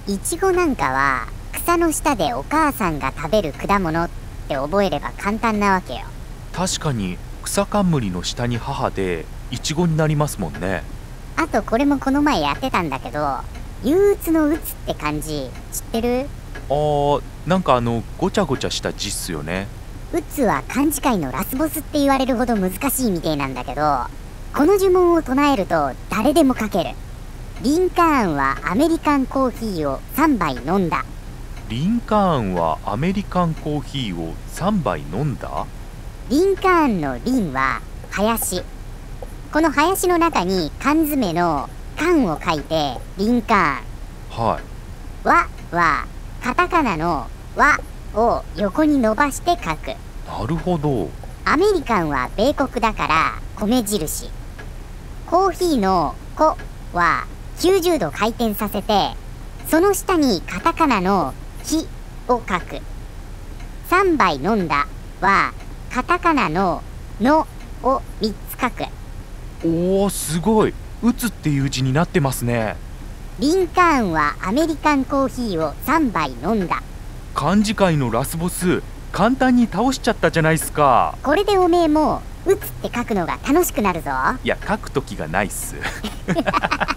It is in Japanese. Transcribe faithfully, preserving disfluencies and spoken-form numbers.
イチゴなんかは草の下でお母さんが食べる果物って覚えれば簡単なわけよ。 確かに草冠の下に母でイチゴになりますもんね。 あとこれもこの前やってたんだけど、憂鬱の鬱って漢字知ってる？ あー、なんかあのごちゃごちゃした字っすよね。 鬱は漢字界のラスボスって言われるほど難しいみてえなんだけど、この呪文を唱えると誰でも書ける。リンカーンはアメリカンコーヒーをさんばい飲んだ。 リンカーンはアメリカンコーヒーをさんばい飲んだ。 リンカーンのリンは林。この林の中に缶詰の缶を書いてリンカーン。 はい。 和はカタカナの和を横に伸ばして書く。 なるほど。 アメリカンは米国だから米印。コーヒーのコはきゅうじゅうど回転させて、その下にカタカナのヒを書く。さんばい飲んだはカタカナののをみっつ書く。 おー、すごい。打つっていう字になってますね。 リンカーンはアメリカンコーヒーをさんばい飲んだ。 漢字界のラスボス簡単に倒しちゃったじゃないっすか。 これでおめえも打つって書くのが楽しくなるぞ。 いや、書く時がないっす